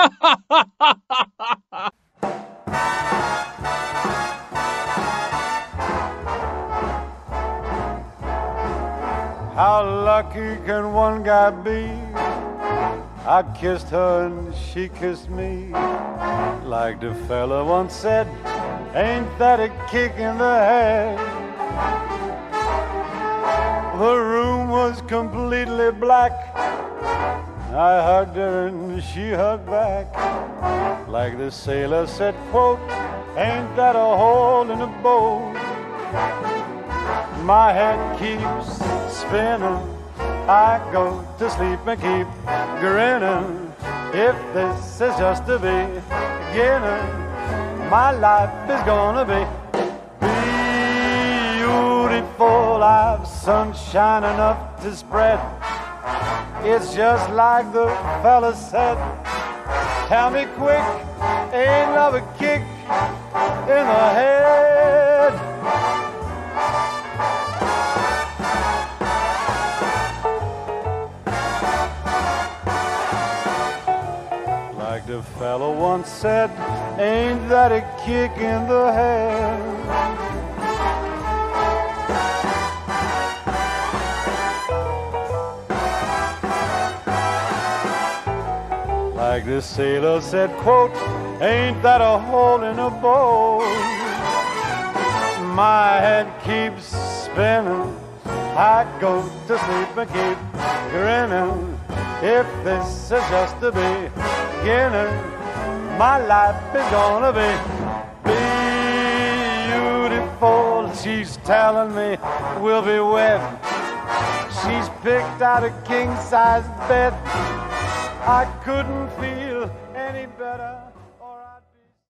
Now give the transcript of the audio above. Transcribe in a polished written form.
How lucky can one guy be? I kissed her and she kissed me. Like the fella once said, ain't that a kick in the head? The room was completely black. I hugged her and she hugged back. Like the sailor said, quote, ain't that a hole in a boat? My head keeps spinning. I go to sleep and keep grinning. If this is just the beginning, my life is gonna be beautiful. I've sunshine enough to spread. It's just like the fella said. Tell me quick, ain't love a kick in the head? Like the fellow once said, ain't that a kick in the head? Like the sailor said, quote, ain't that a hole in a boat? My head keeps spinning. I go to sleep and keep grinning. If this is just the beginning, my life is gonna be beautiful. She's telling me we'll be wed. She's picked out a king-size bed. I couldn't feel any better.